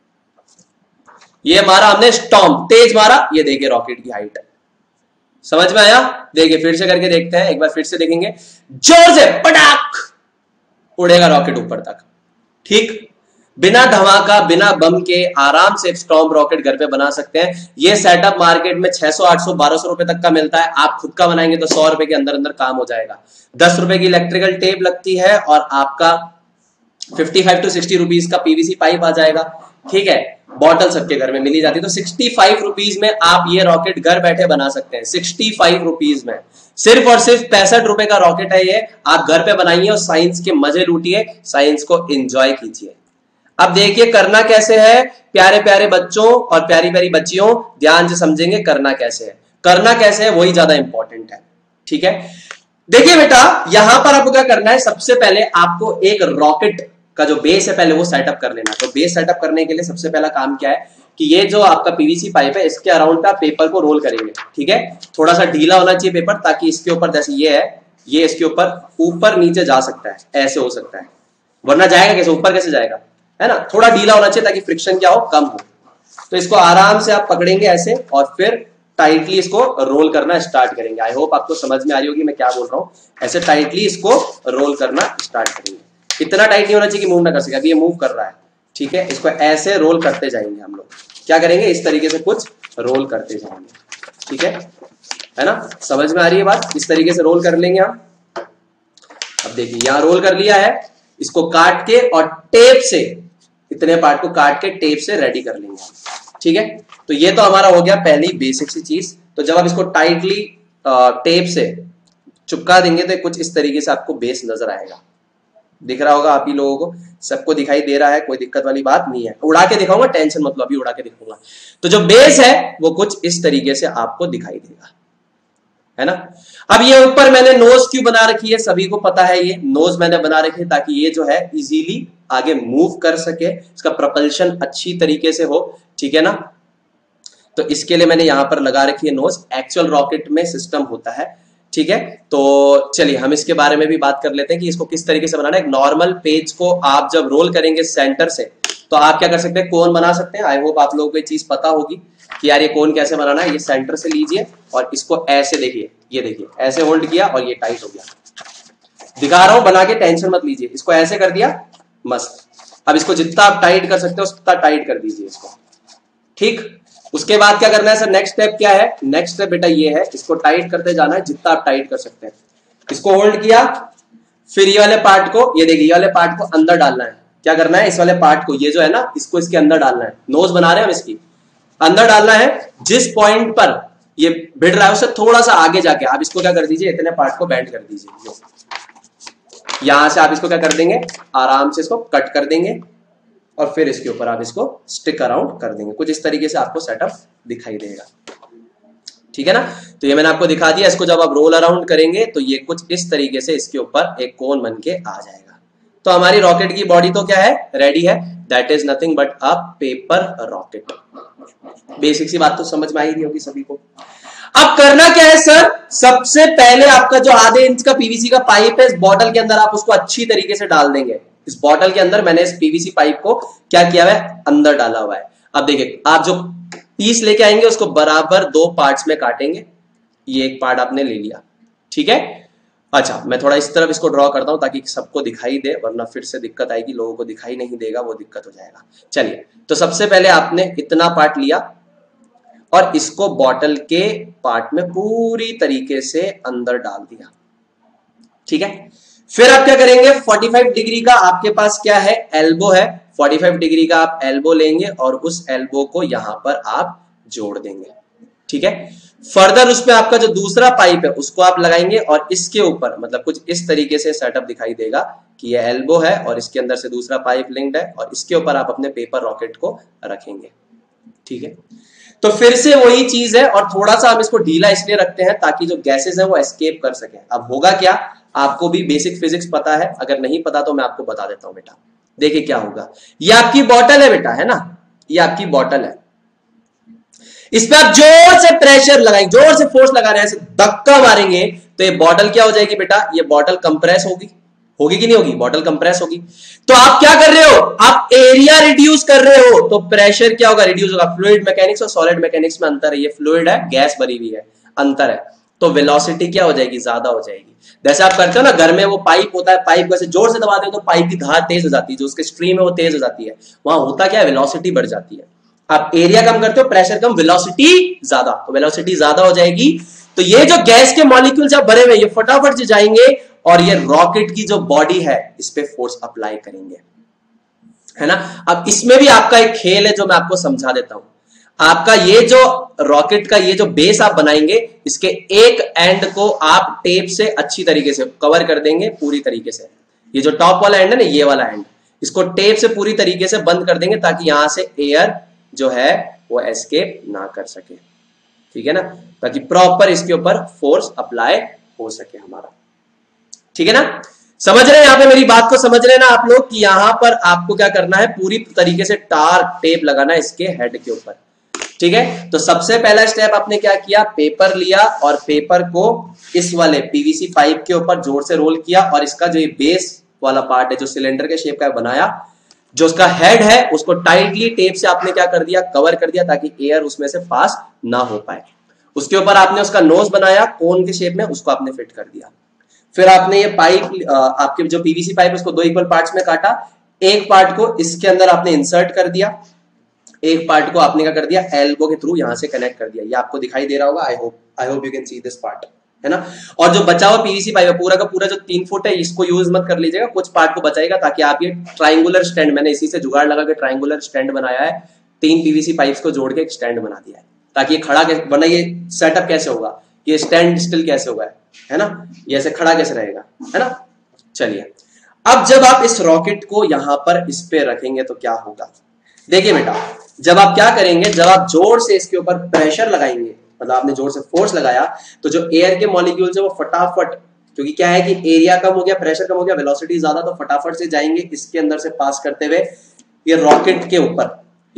ये मारा हमने स्टॉर्म, तेज मारा, ये देखिए रॉकेट की हाइट, समझ में आया। देखिए फिर से करके देखते हैं, एक बार फिर से देखेंगे, जोर से पटाख उड़ेगा रॉकेट ऊपर तक, ठीक। बिना धमाका बिना बम के आराम से स्टॉर्म रॉकेट घर पे बना सकते हैं। ये सेटअप मार्केट में छह सौ आठ सौ बारह सौ रुपए तक का मिलता है, आप खुद का बनाएंगे तो सौ रुपए के अंदर अंदर काम हो जाएगा। दस रुपए की इलेक्ट्रिकल टेप लगती है और आपका पचपन टू साठ रुपीस का पीवीसी पाइप आ जाएगा, ठीक है। बॉटल सबके घर में मिली जाती है, तो पैंसठ रुपीस में आप ये रॉकेट घर बैठे बना सकते हैं। पैंसठ रुपीस में, सिर्फ और सिर्फ पैंसठ रुपए का रॉकेट है ये, आप घर पे बनाइए और साइंस के मजे लूटिए, साइंस को एंजॉय कीजिए। अब देखिए करना कैसे है, प्यारे प्यारे बच्चों और प्यारी प्यारी बच्चियों ध्यान से समझेंगे करना कैसे है। करना कैसे है वही ज्यादा इंपॉर्टेंट है, ठीक है। देखिए बेटा यहां पर आपको क्या करना है, सबसे पहले आपको एक रॉकेट का जो बेस है पहले वो सेटअप कर लेना। तो बेस सेटअप करने के लिए सबसे पहला काम क्या है कि ये जो आपका पीवीसी पाइप है इसके अराउंड पे आप पेपर को रोल करेंगे, ठीक है। थोड़ा सा ढीला होना चाहिए पेपर, ताकि इसके ऊपर जैसे ये है, ये इसके ऊपर ऊपर नीचे जा सकता है, ऐसे हो सकता है, वरना जाएगा कैसे, ऊपर कैसे जाएगा, है ना। थोड़ा ढीला होना चाहिए ताकि फ्रिक्शन क्या हो, कम हो। तो इसको आराम से आप पकड़ेंगे ऐसे और फिर टाइटली इसको रोल करना स्टार्ट करेंगे। आई होप आपको समझ में आ रही होगी मैं क्या बोल रहा हूँ। ऐसे टाइटली इसको रोल करना स्टार्ट करेंगे, इतना टाइट नहीं होना चाहिए कि मूव ना कर सके, अभी ये मूव कर रहा है, ठीक है। इसको ऐसे रोल करते जाएंगे, हम लोग क्या करेंगे इस तरीके से कुछ रोल करते जाएंगे, ठीक है, है ना। समझ में आ रही है बात, इस तरीके से रोल कर लेंगे हम। अब देखिए यहां रोल कर लिया है, इसको काट के और टेप से, इतने पार्ट को काट के टेप से रेडी कर लेंगे, ठीक है। तो ये तो हमारा हो गया पहली बेसिक सी चीज। तो जब आप इसको टाइटली टेप से चिपका देंगे तो कुछ इस तरीके से आपको बेस नजर आएगा, दिख रहा होगा आप ही लोगों को, सबको दिखाई दे रहा है, कोई दिक्कत वाली बात नहीं है। उड़ा के दिखाऊंगा, टेंशन मत लो, अभी उड़ा के दिखाऊंगा। तो जो बेस है वो कुछ इस तरीके से आपको दिखाई देगा, है ना। अब ये ऊपर मैंने नोज क्यों बना रखी है, सभी को पता है, ये नोज मैंने बना रखी है ताकि ये जो है इजीली आगे मूव कर सके, इसका प्रपल्शन अच्छी तरीके से हो, ठीक है ना। तो इसके लिए मैंने यहां पर लगा रखी है नोज। एक्चुअल रॉकेट में सिस्टम होता है, ठीक है। तो चलिए हम इसके बारे में भी बात कर लेते हैं कि इसको किस तरीके से बनाना है। एक नॉर्मल पेज को आप जब रोल करेंगे सेंटर से, तो आप क्या कर सकते हैं, कोन बना सकते हैं। आई होप आप लोगों को ये चीज पता होगी कि यार ये कोन कैसे बनाना है। ये सेंटर से लीजिए और इसको ऐसे देखिए, ये देखिए ऐसे होल्ड किया और ये टाइट हो गया। दिखा रहा हूं बना के, टेंशन मत लीजिए। इसको ऐसे कर दिया, मस्त। अब इसको जितना आप टाइट कर सकते हो उतना टाइट कर दीजिए इसको, ठीक। उसके बाद क्या करना है सर, नेक्स्ट स्टेप क्या है? नेक्स्ट स्टेप बेटा ये है, इसको टाइट करते जाना है जितना आप टाइट कर सकते हैं। इसको होल्ड किया, फिर ये वाले पार्ट को, ये देखिए ये वाले पार्ट को अंदर डालना है। क्या करना है, इस वाले पार्ट को, ये जो है ना, इसको इसके अंदर डालना है। नोज बना रहे हैं हम, इसकी अंदर डालना है। जिस पॉइंट पर ये भिड़ रहा है उससे थोड़ा सा आगे जाके आप इसको क्या कर दीजिए, इतने पार्ट को बेंड कर दीजिए। यहां से आप इसको क्या कर देंगे, आराम से इसको कट कर देंगे और फिर इसके ऊपर आप इसको स्टिक अराउंड कर देंगे। कुछ इस तरीके से आपको सेटअप दिखाई देगा, ठीक है ना। तो ये मैंने आपको दिखा दिया। इसको जब आप रोल अराउंड करेंगे तो ये कुछ इस तरीके से इसके ऊपर एक कोन बन के आ जाएगा। तो हमारी रॉकेट की बॉडी तो क्या है, रेडी है। That is nothing but a paper rocket. Basic सी बात तो समझ में आई नहीं होगी सभी को। अब करना क्या है सर, सबसे पहले आपका जो आधे इंच का पीवीसी का पाइप है, इस बॉटल के अंदर आप उसको अच्छी तरीके से डाल देंगे। इस बॉटल के अंदर मैंने इस पीवीसी पाइप को क्या किया है, अंदर डाला हुआ है। अब देखिए आप जो पीस लेके आएंगे उसको बराबर दो पार्ट्स में काटेंगे। ये एक पार्ट आपने ले लिया, ठीक है। अच्छा मैं थोड़ा इस तरफ इसको ड्रॉ करता हूं ताकि सबको दिखाई दे, वरना फिर से दिक्कत आएगी, लोगों को दिखाई नहीं देगा, वो दिक्कत हो जाएगा। चलिए, तो सबसे पहले आपने इतना पार्ट लिया और इसको बॉटल के पार्ट में पूरी तरीके से अंदर डाल दिया, ठीक है। फिर आप क्या करेंगे, पैंतालीस डिग्री का आपके पास क्या है, एल्बो है। पैंतालीस डिग्री का आप एल्बो लेंगे और उस एल्बो को यहां पर आप जोड़ देंगे, ठीक है। फर्दर उसमें आपका जो दूसरा पाइप है उसको आप लगाएंगे और इसके ऊपर मतलब कुछ इस तरीके से सेटअप दिखाई देगा कि ये एल्बो है और इसके अंदर से दूसरा पाइप लिंक्ड है और इसके ऊपर आप अपने पेपर रॉकेट को रखेंगे, ठीक है। तो फिर से वही चीज है और थोड़ा सा हम इसको ढीला इसलिए रखते हैं ताकि जो गैसेस है वो एस्केप कर सके। अब होगा क्या, आपको भी बेसिक फिजिक्स पता है, अगर नहीं पता तो मैं आपको बता देता हूं बेटा। देखिए क्या होगा, ये आपकी बॉटल है बेटा, है ना, ये आपकी बॉटल है। इस पे आप जोर से प्रेशर लगाएंगे, जोर से फोर्स लगा रहे हैं, ऐसे धक्का मारेंगे तो ये बॉटल क्या हो जाएगी बेटा, ये बॉटल कंप्रेस होगी, होगी कि नहीं होगी, बॉटल कंप्रेस होगी। तो आप क्या कर रहे हो, आप एरिया रिड्यूस कर रहे हो, तो प्रेशर क्या होगा, रिड्यूस होगा। फ्लूइड मैकेनिक्स और सॉलिड मैकेनिक्स में अंतर है, ये फ्लूइड है, गैस भरी हुई है, अंतर है। तो वेलोसिटी क्या हो जाएगी, ज्यादा हो जाएगी। जैसे आप करते हो ना घर में, वो पाइप होता है, पाइप को ऐसे जोर से दबाते हो तो पाइप की धार तेज हो जाती है, जो उसके स्ट्रीम है वो तेज हो जाती है। वहां होता क्या है, वेलोसिटी बढ़ जाती है। आप एरिया कम करते हो, प्रेशर कम, वेलोसिटी ज्यादा, तो वेलोसिटी ज्यादा हो जाएगी। तो ये जो गैस के मॉलिक्यूल जब भरे हुए, ये फटाफट से जाएंगे और ये रॉकेट की जो बॉडी है इस पे फोर्स अप्लाई करेंगे, है ना। अब इसमें भी आपका एक खेल है जो मैं आपको समझा देता हूं। आपका ये जो रॉकेट का ये जो बेस आप बनाएंगे, इसके एक एंड को आप टेप से अच्छी तरीके से कवर कर देंगे, पूरी तरीके से। ये जो टॉप वाला एंड है ना, ये वाला एंड, इसको टेप से पूरी तरीके से बंद कर देंगे ताकि यहां से एयर जो है वो एस्केप ना कर सके, ठीक है ना, ताकि प्रॉपर इसके ऊपर फोर्स अप्लाई हो सके हमारा, ठीक है ना। समझ रहे हैं यहां पे मेरी बात को, समझ रहे हैं ना आप लोग कि यहां पर आपको क्या करना है, पूरी तरीके से टार टेप लगाना है इसके हेड के ऊपर, ठीक है। तो सबसे पहला स्टेप आपने क्या किया, पेपर लिया और पेपर को इस वाले पीवीसी पाइप के ऊपर जोर से रोल किया और इसका जो ये बेस वाला पार्ट है जो सिलेंडर के शेप का बनाया, जो उसका हेड है उसको टाइटली टेप से आपने क्या कर दिया, कवर कर दिया ताकि एयर उसमें से पास ना हो पाए। उसके ऊपर आपने उसका नोज बनाया कोन के शेप में, उसको आपने फिट कर दिया। फिर आपने ये पाइप, आपके जो पीवीसी पाइप उसको दो इक्वल पार्ट्स में काटा, एक पार्ट को इसके अंदर आपने इंसर्ट कर दिया, एक पार्ट को आपने क्या कर दिया, एल्बो के थ्रू यहां से कनेक्ट कर दिया। ये आपको दिखाई दे रहा होगा, I hope I hope you can see this part, है ना। और जो बचा हुआ पीवीसी पाइप है पूरा का पूरा जो तीन फुट है, इसको यूज मत कर लीजिएगा, कुछ पार्ट को बचाएगा ताकि आप ये ट्राइंगुलर स्टैंड, मैंने इसी से जुगाड़ लगा के ट्राइंगुलर स्टैंड बनाया है, तीन पीवीसी पाइप्स को जोड़ के एक स्टैंड बना दिया है ताकि ये खड़ा बना। ये सेटअप कैसे होगा, ये स्टैंड स्टिल कैसे होगा, है ना, ये ऐसे खड़ा कैसे रहेगा, है ना। चलिए, अब जब आप इस रॉकेट को यहां पर इस पे रखेंगे तो क्या होगा, देखिए बेटा, जब आप क्या करेंगे, जब आप जोर से इसके ऊपर प्रेशर लगाएंगे, मतलब आपने जोर से फोर्स लगाया, तो जो एयर के मॉलिक्यूल्स है वो फटाफट, क्योंकि क्या है कि एरिया कम हो गया, प्रेशर कम हो गया, वेलोसिटी ज्यादा, तो फटाफट से जाएंगे इसके अंदर से पास करते हुए ये रॉकेट के ऊपर।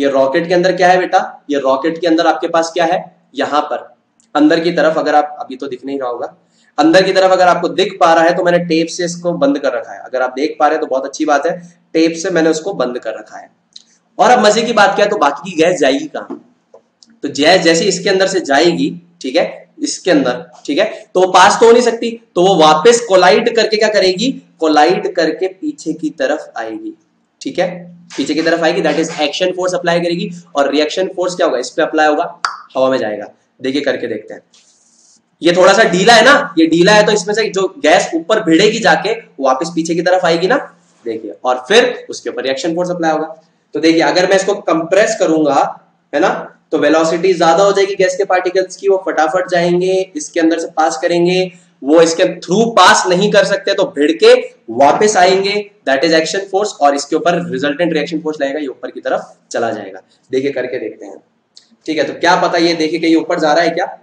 ये रॉकेट के अंदर क्या है बेटा, ये रॉकेट के अंदर आपके पास क्या है, यहां पर अंदर की तरफ, अगर आप, अभी तो दिख नहीं रहा होगा, अंदर की तरफ अगर आपको दिख पा रहा है तो मैंने टेप से इसको बंद कर रखा है। अगर आप देख पा रहे हैं तो बहुत अच्छी बात है, टेप से मैंने उसको बंद कर रखा है। और अब मजे की बात क्या है, तो बाकी की गैस जाएगी कहां, तो गैस जैसे इसके अंदर से जाएगी, ठीक है, इसके अंदर, ठीक है, तो वो पास तो हो नहीं सकती, तो वो वापस कोलाइड करके क्या करेगी, कोलाइड करके पीछे की तरफ आएगी, ठीक है, पीछे की तरफ आएगी, that is action force apply करेगी। और रिएक्शन फोर्स क्या होगा, इस पे अप्लाई होगा, हवा में जाएगा। देखिए करके देखते हैं, ये थोड़ा सा ढीला है ना, ये ढीला है तो इसमें से जो गैस ऊपर भिड़ेगी जाके वापस पीछे की तरफ आएगी ना, देखिए, और फिर उसके ऊपर रिएक्शन फोर्स अप्लाई होगा। तो देखिए अगर मैं इसको कंप्रेस करूंगा, है ना, तो वेलोसिटी ज्यादा हो जाएगी गैस के पार्टिकल्स की, वो फटाफट जाएंगे, इसके अंदर से पास करेंगे, वो इसके थ्रू पास नहीं कर सकते तो भिड़ के वापस आएंगे, दैट इज एक्शन फोर्स, और इसके ऊपर रिजल्टेंट रिएक्शन फोर्स लगेगा, ये ऊपर की तरफ चला जाएगा। देखिए करके देखते हैं, ठीक है, तो क्या पता ये देखिए कि ये ऊपर जा रहा है क्या,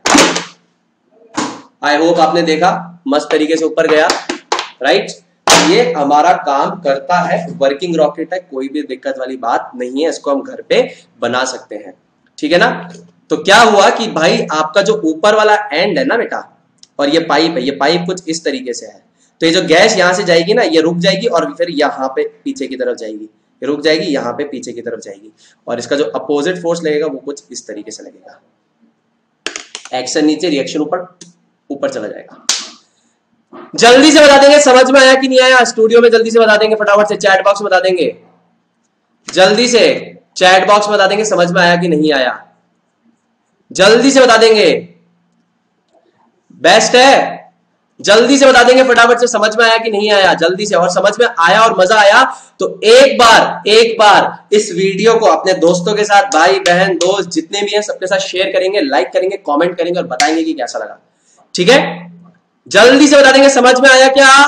आई होप आपने देखा, मस्त तरीके से ऊपर गया, राइट। ये हमारा काम करता है, वर्किंग रॉकेट है, कोई भी दिक्कत वाली बात नहीं है, इसको हम घर पे बना सकते हैं, ठीक है ना। तो क्या हुआ कि भाई आपका जो ऊपर वाला एंड है ना बेटा, और ये पाइप है, ये पाइप कुछ इस तरीके से है, तो ये जो गैस यहां से जाएगी ना, ये रुक जाएगी और फिर यहां पे पीछे की तरफ जाएगी, ये रुक जाएगी, यहां पे पीछे की तरफ जाएगी, और इसका जो अपोजिट फोर्स लगेगा वो कुछ इस तरीके से लगेगा, एक्शन नीचे, रिएक्शन ऊपर, ऊपर चला जाएगा। जल्दी से बता देंगे समझ में आया कि नहीं आया, स्टूडियो में जल्दी से बता देंगे, फटाफट से चैट बॉक्स में बता देंगे, जल्दी से चैट बॉक्स में बता देंगे समझ में आया कि नहीं आया, जल्दी से बता देंगे, बेस्ट है, जल्दी से बता देंगे फटाफट से समझ में आया कि नहीं आया, जल्दी से। और समझ में आया और मजा आया तो एक बार एक बार इस वीडियो को अपने दोस्तों के साथ, भाई बहन दोस्त जितने भी हैं सबके साथ शेयर करेंगे, लाइक करेंगे, कमेंट करेंगे और बताएंगे कि कैसा लगा, ठीक है। जल्दी से बता देंगे समझ में आया क्या,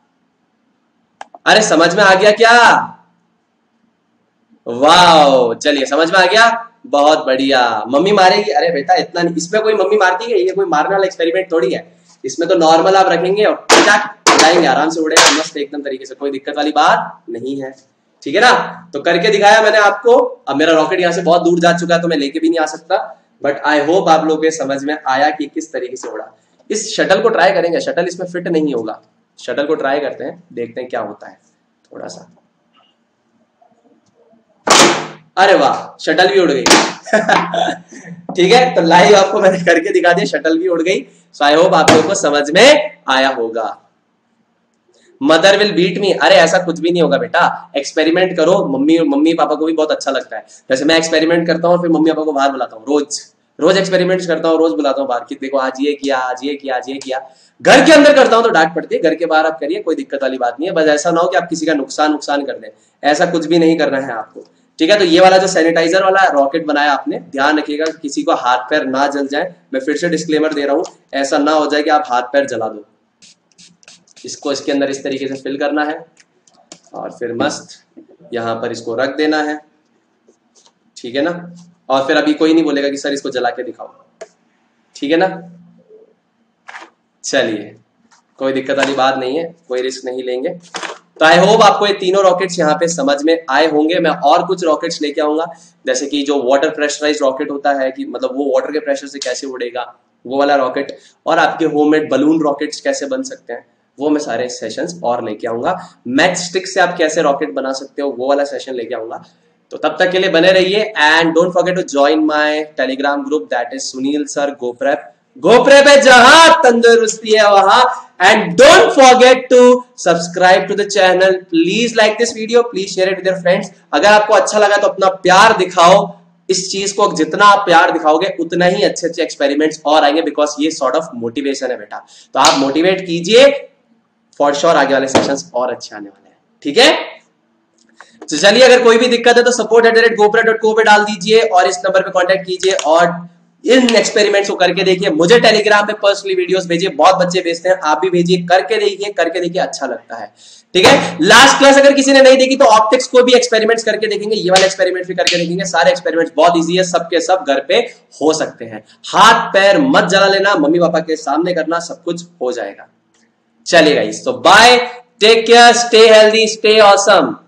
अरे समझ में आ गया क्या, वाह, चलिए समझ में आ गया, बहुत बढ़िया। मम्मी मारेगी, अरे बेटा इतना नहीं, इसमें कोई मम्मी मारती है, ये कोई मारने वाला एक्सपेरिमेंट थोड़ी है, इसमें तो नॉर्मल आप रखेंगे और उड़ाएंगे, आराम से उड़ेगा मस्त एकदम तरीके से, कोई दिक्कत वाली बात नहीं है, ठीक है ना। तो करके दिखाया मैंने आपको, अब मेरा रॉकेट यहां से बहुत दूर जा चुका है तो मैं लेके भी नहीं आ सकता, बट आई होप आप लोगों के समझ में आया कि किस तरीके से उड़ा। इस शटल को ट्राई करेंगे, शटल इसमें फिट नहीं होगा, शटल को ट्राई करते हैं, देखते हैं क्या होता है, थोड़ा सा, अरे वाह शटल भी उड़ गई ठीक है, तो लाइव आपको मैंने करके दिखा दिया, शटल भी उड़ गई। सो आई होप आप लोगों को समझ में आया होगा। मदर विल बीट मी, अरे ऐसा कुछ भी नहीं होगा बेटा, एक्सपेरिमेंट करो, मम्मी मम्मी पापा को भी बहुत अच्छा लगता है, जैसे मैं एक्सपेरिमेंट करता हूँ फिर मम्मी पापा को बाहर बुलाता हूँ, रोज रोज एक्सपेरिमेंट करता हूँ, रोज बुलाता हूँ बाहर कि देखो आज ये किया, आज ये किया, आज ये किया। घर के अंदर करता हूँ तो डांट पड़ती है, घर के बाहर आप करिए, कोई दिक्कत वाली बात नहीं है, बस ऐसा ना हो कि आप किसी का नुकसान नुकसान कर दें, ऐसा कुछ भी नहीं करना है आपको, ठीक है। तो ये वाला जो सैनिटाइजर वाला रॉकेट बनाया आपने, ध्यान रखिएगा किसी को हाथ पैर ना जल जाए, मैं फिर से डिस्क्लेमर दे रहा हूं, ऐसा ना हो जाए कि आप हाथ पैर जला दो। इसको इसके अंदर इस तरीके से फिल करना है और फिर मस्त यहां पर इसको रख देना है, ठीक है ना। और फिर अभी कोई नहीं बोलेगा कि सर इसको जला के दिखाओ, ठीक है ना। चलिए कोई दिक्कत वाली बात नहीं है, कोई रिस्क नहीं लेंगे। तो आई होप आपको ये तीनों रॉकेट्स यहाँ पे समझ में आए होंगे। मैं और कुछ रॉकेट्स लेके आऊंगा, जैसे कि जो वाटर प्रेशराइज्ड रॉकेट होता है, कि मतलब वो वाटर के प्रेशर से कैसे उड़ेगा, वो वाला रॉकेट, और आपके होममेड बलून रॉकेट्स कैसे बन सकते हैं, वो मैं सारे सेशंस और लेके आऊंगा। मैच स्टिक से आप कैसे रॉकेट बना सकते हो, वो वाला सेशन लेके आऊंगा। तो तब तक के लिए बने रहिए and don't forget to join my Telegram group, that is Sunil sir GoPrep. GoPrep है जहां तंदुरुस्ती है वहां। And don't forget to subscribe to the channel, please like this video, please share it with your friends. अगर आपको अच्छा लगा तो अपना प्यार दिखाओ इस चीज को, जितना आप प्यार दिखाओगे उतना ही अच्छे अच्छे एक्सपेरिमेंट्स और आएंगे, बिकॉज ये सॉर्ट ऑफ मोटिवेशन है बेटा। तो आप मोटिवेट कीजिए, फॉर श्योर आगे वाले सेशंस और अच्छे आने वाले हैं, ठीक है। तो चलिए अगर कोई भी दिक्कत है तो support at the rate GoPrep dot co पे डाल दीजिए और इस नंबर पे कांटेक्ट कीजिए और इन एक्सपेरिमेंट्स को करके देखिए। मुझे टेलीग्राम पे पर्सनली वीडियोस भेजिए, बहुत बच्चे भेजते हैं, आप भी भेजिए, करके देखिए, करके देखिए अच्छा लगता है, ठीक है। लास्ट क्लास अगर किसी ने नहीं देखी तो ऑप्टिक्स को भी एक्सपेरिमेंट्स करके देखेंगे, ये वाले एक्सपेरिमेंट भी करके देखेंगे। सारे एक्सपेरिमेंट्स बहुत इजी है, सबके सब घर पे हो सकते हैं। हाथ पैर मत जला लेना, मम्मी पापा के सामने करना, सब कुछ हो जाएगा। चलिए गाइस, तो bye, take care, stay healthy, stay awesome.